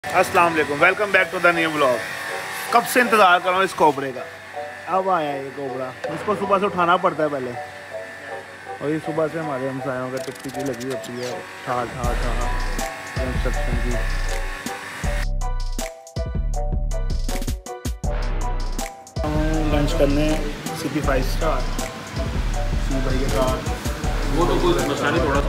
अस्सलाम वालेकुम, welcome back to the new blog. कब से इंतज़ार कर रहा हूँ इस कोबरे का। अब आया ये कोबरा। इसको सुबह से उठाना पड़ता है पहले, और ये सुबह से हमारे हमसायों का टिप्पी की लगी होती है ठा कंस्ट्रक्शन की। लंच करने सिटी 5 स्टार सी भाई के साथ। वो तो कोई मसला नहीं, थोड़ा सा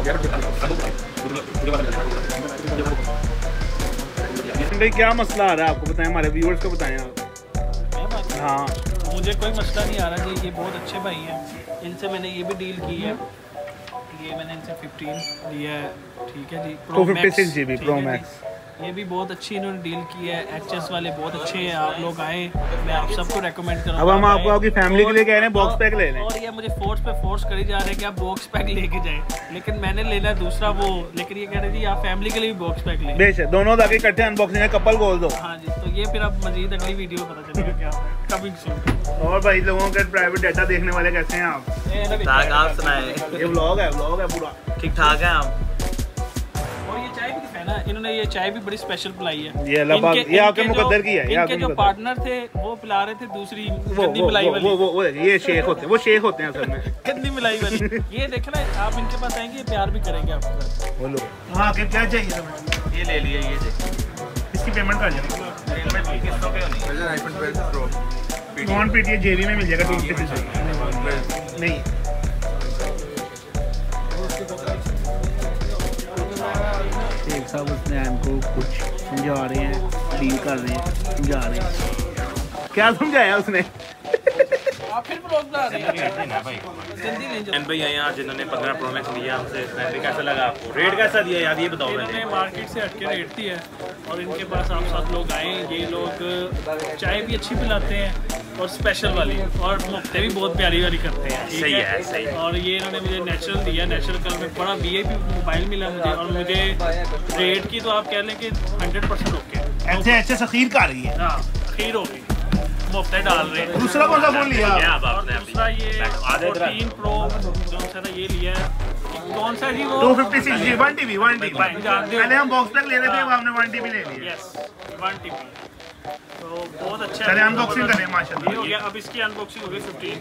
भाई क्या मसला आ रहा है आपको बताएं, हमारे व्यूअर्स को बताएं आप। हाँ, मुझे कोई मसला नहीं आ रहा जी, ये बहुत अच्छे भाई हैं। इनसे मैंने ये भी डील की है, ये मैंने इनसे 15 लिया है, ठीक है जी। 256 GB प्रो मैक्स, ये भी बहुत अच्छी इन्होंने डील की है। HS वाले बहुत अच्छे हैं, आप लोग आए, मैं आप सबको रेकमेंड करूँगा। अब हम आपको आपकी फैमिली के लिए कह रहे हैं बॉक्स पैक ले लें। और ये मुझे फोर्स करी जा रहे हैं कि आप बॉक्स पैक लेके जाएं, लेकिन मैंने लेना है दूसरा वो, लेकिन ये कह रहे जी आप फैमिली के लिए भी बॉक्स पैक लें। बेशक दोनों जाके इकट्ठे अनबॉक्सिंग कपल बोल दो। हाँ जी, तो ये फिर अब मजीद अगली वीडियो पता चलेगा क्या कमिंग सून। और भाई लोगों के प्राइवेट डाटा देखने वाले कैसे हैं आप? आप सुनाए, ये व्लॉग है पूरा ठीक ठाक है आप। और ये चाय भी दिखाया ना इन्होंने, ये चाय भी बड़ी स्पेशल पिलाई है। ये अल्लाह ये आपके मुकद्दर की है। इनके जो पार्टनर थे वो पिला रहे थे दूसरी गंदी मिलाई वाली। वो ये शेख होते हैं, वो शेख होते हैं असल में। गंदी मिलाई वाली। ये देखना आप इनके पास आएंगे, ये प्यार भी करेंगे आपको। बोलो हाँ, क्या चाहिए तुम्हें? ये ले लिया, ये इसकी पेमेंट कर जाएगी। नॉन पीटीए जेबी में मिल जाएगा 256 नहीं। शेख साहब उसने हमको कुछ समझा रहे हैं, डील कर रहे हैं, समझा रहे हैं। क्या समझाया उसने? आप फिर ब्लॉग बना रहे हैं भाई आए हैं जिन्होंने 15 प्रो मैक्स लिया हमसे। कैसा लगा आपको? रेट कैसा दिया यार ये बताओ। इन्होंने मार्केट से हटके रेट दी है, और इनके पास आप सब लोग आए। ये लोग चाय भी अच्छी पिलाते हैं और स्पेशल वाली, और मुफ्ते भी बहुत प्यारी वाली करते हैं। सही है, सही है। और ये इन्होंने मुझे नेचुरल दिया, नेचुरल कलर में बड़ा VIP मोबाइल मिला मुझे, और मुझे रेट की तो आप कह लें कि 100% ओके। ऐसे सखीर कर रही है। हाँ, खीर होगी, मुफ्ते डाल रहे हैं। दूसरा कौन सा फोन लिया? और दूसरा ये 14 प्रो जो सा ये लिया है, कौन सा जी वो 256 GB 1 TB। पहले हम बॉक्स पैक ले रहे थे, अब हमने 1 TB ले लिया। यस 1 TB, तो बहुत अच्छा पहले है। अनबॉक्सिंग करें माशाल्लाह। ये हो गया, अब इसकी अनबॉक्सिंग हो गई 15।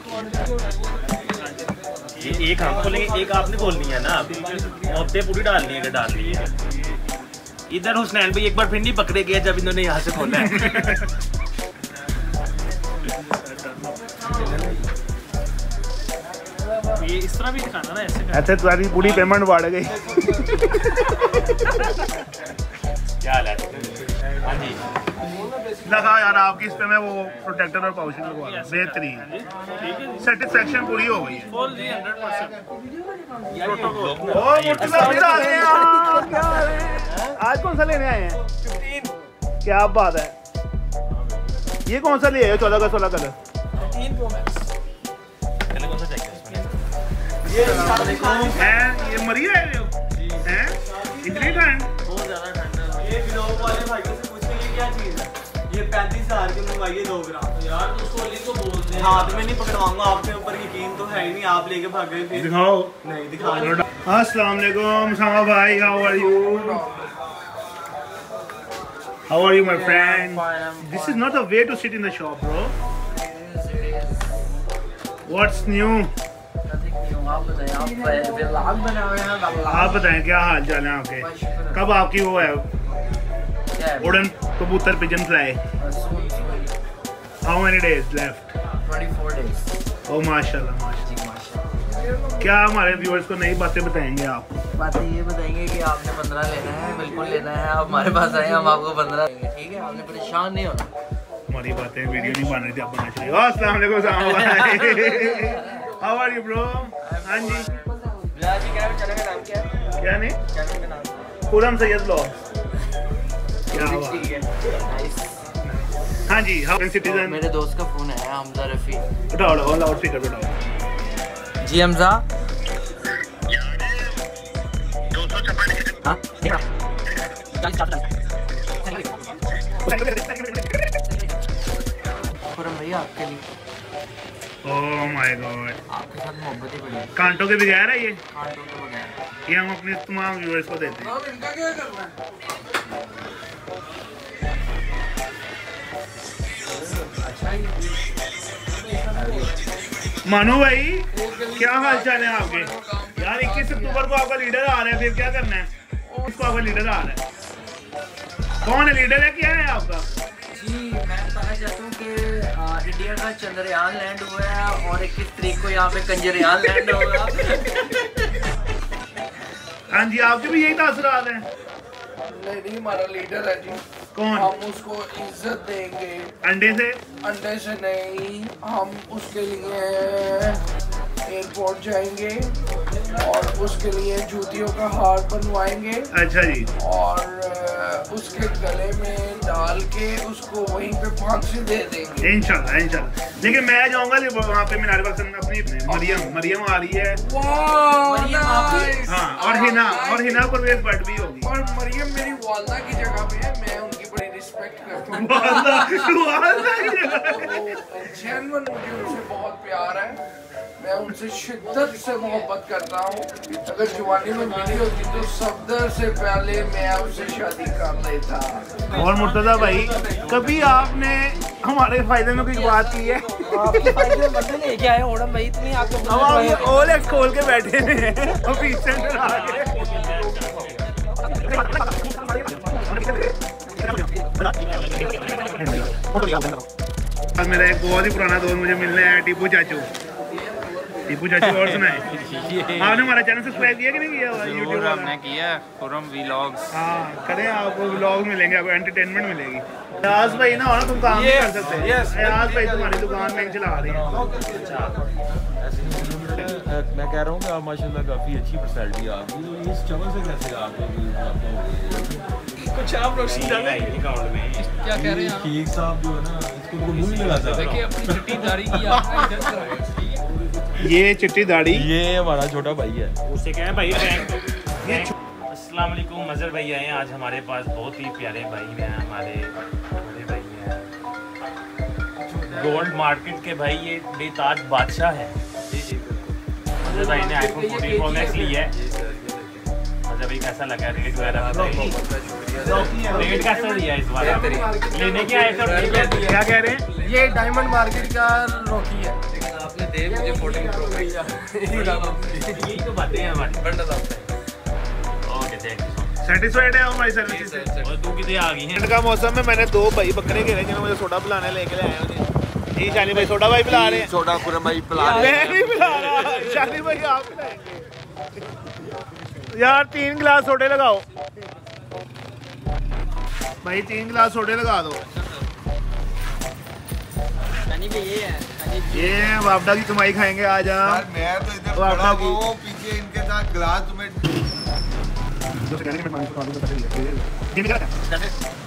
ये एक हम खोलेंगे, एक आपने खोलनी है ना। मुफ्ते पूरी डालनी है, डालनी है। इधर हुसनैन भाई एक बार फिर नहीं पकड़े गए जब इन्होंने यहाँ से खोला है। ये इस तरह भी दिखाना ना, ऐसे ऐसे तुम्हारी पूरी पेमेंट बढ़ गई। क्या हाल है? हाँ जी, लगा यार आपकी इस पे मैं वो प्रोटेक्टर और पाउचिंग लगवा रहा हूं। बेहतरीन, ठीक है, सेटिस्फेक्शन पूरी हो गई है। फुल जी 100%। प्रोटोकॉल ओ मुर्तजा फिर आ गए हैं। क्या हाल है? आज कौन सा लेने आए हैं? 15 क्या बात है। ये कौन सा ले आए हो? 14 का 16 कलर। 13 pro max. पहले कौन सा चाहिए उसमें? ये मरी रहे हो हैं? इतनी ठंड? बहुत ज़्यादा ठंड है। ये ब्लॉग वाले भाइयों से पूछते ये क्या चीज़ है? ये 35,000 की मंगवाइए 2 ग्राम। यार तो उसको लिख तो बोलते हैं। हाथ में नहीं पकड़वाऊंगा, आपके ऊपर यकीन तो है ही नहीं, आप लेके भाग गए फिर। दिखाओ। नहीं दिखा। अस्सलाम वालेकुम सामा भाई, how are you? How are you, my friend? This is not a way to sit in the shop, bro. What's new? आप बताएं क्या हाल चाल है आपके? कब आपकी वो है उड़न कबूतर pigeon fly? How many days left? 24 days. Oh माशाल्लाह माशाल्लाह। क्या हमारे व्यूअर्स को नई बातें बताएंगे आप? बातें ये बताएंगे कि आपने 15 लेना है, बिल्कुल लेना है। आप हमारे पास आए, हम आपको 15 देंगे, ठीक है? आपने परेशान नहीं होना। हमारी बातें वीडियो नहीं बन रही थी, आप बनना चाहिए। अस्सलाम वालेकुम सामा भाई। How are you, bro? हाँ जी। बिलाल जी क्या चैनल का नाम क्या है? क्या नहीं? चैनल का नाम खुरम सैयद ब्लॉग। क्या हुआ? ठीक है। हाँ जी, हम सिटीजन। मेरे दोस्त का फोन है, हमजा रफी। उठाओ लाउड स्पीकर पे उठाओ। जी हमजा। हाँ खुरम भैया आपके लिए। ओह माय गॉड, आपके साथ मोहब्बत ही बड़ी है। कांटों के बगैर है ये? कांटों के बगैर। ये हम अपने तमाम व्यूअर्स को देते हैं। मानो भाई क्या हाल चाल है आपके? यार 21 अक्टूबर को आपका लीडर आ रहा है, फिर क्या करना है? इसको आपका लीडर आ रहा है, कौन है लीडर है, क्या है आपका? जी मैं बताना चाहता हूँ कि इंडिया का चंद्रयान लैंड हुआ है और 21 तारीख को यहाँ पे कंजरयान लैंड होगा। हाँ जी, आपके भी यही तासुरात हैं? नहीं, हमारा लीडर है जी। कौन? हम उसको इज्जत देंगे। अंडे से? अंडे से नहीं, हम उसके लिए एयरपोर्ट जाएंगे और उसके लिए जूतियों का हार बनवाएंगे। अच्छा जी। और उसके गले में डाल के उसको वहीं पे फांसी दे देंगे इंशाल्लाह इंशाल्लाह। लेकिन मैं जाऊंगा वहाँ पे मीनार पर अपनी मरियम आ रही है। हाँ, और हिना परवेज भट्ट भी होगी। और मरियम मेरी वालदा की जगह पे है, मैं उनकी बड़ी रिस्पेक्ट करता हूँ। जेन्युइन मुझे उनसे बहुत प्यार है, मैं उनसे शिद्दत से मोहब्बत करता हूँ। अगर जवानी में मिली होती तो सफदर से पहले मैं उससे शादी कर लेता। और मुर्तजा भाई, कभी आपने हमारे फायदे में कुछ बात की है? आपके फायदे में बंदे लेके आए ओडम भाई, इतनी आपको अब आप ओलेक्स खोल के बैठे हैं और पीछे से आके। मेरा एक बहुत ही पुराना दोस्त मुझे मिलने आया, टीपू चाचू। और सुनाए, आपने हमारा चैनल सब्सक्राइब किया कि नहीं किया? यूट्यूब हमने किया खुरम व्लॉग्स। हाँ करें, आपको व्लॉग मिलेंगे, आपको एंटरटेनमेंट मिलेगी। अयाज भाई ना हो ना, तुम काम नहीं कर सकते। अयाज भाई तुम्हारी दुकान में चला रहे हैं। मैं कह रहा हूँ कि आप माशाल्लाह काफ़ी अच्छी पर्सनैलिटी आपकी, तो इस चमन से कैसे आप कुछ आप लोग सीधा अकाउंट में क्या कह रहे हैं? शेख साहब जो है ना, इसको तो मुंह नहीं लगा सकता। देखिए अपनी चिट्टी दाढ़ी की आपने इधर कराई। ये चिट्टी दाढ़ी, ये हमारा छोटा भाई है। उससे क्या है भाई? अस्सलाम वालेकुम, मज़हर भाई आए हैं आज हमारे पास। बहुत ही प्यारे भाई हैं हमारे, बड़े भाई हैं, गोल्ड मार्केट के भाई। ये बेताज बादशाह है। मज़हर भाई ने आईफोन 14 प्रो मैक्स लिया है। मज़हर भाई कैसा लगा? रेट वगैरह रेट कैसा दिया इस बार? लेने के आए थे, क्या कह रहे हैं? ये डायमंड मार्केट का रॉकी है। आपने दे मुझे 14 प्रो यही तो बातें हैं हमारी। बंडल आपसे। Okay, thank you. सेटिस्फाइड है हमारी सर्विस से? और तू कितने आ गई हैं? ठंड का मौसम में मैंने 2 भाई बकरे घेरे जिन्होंने मुझे सोडा पिलाने लेके आए हैं। जी शानी भाई सोडा भाई पिला रहे हैं। छोटा खुरम भाई पिला रहे मैं नहीं पिला रहा, शानी भाई आप पिलाएंगे। यार 3 गिलास सोडे लगाओ भाई, 3 गिलास सोडे लगा दो। ये वापडा की कमाई खाएंगे आज हम। मैं तो इधर खड़ा हुआ हूँ, पीछे इनके साथ ग्लास में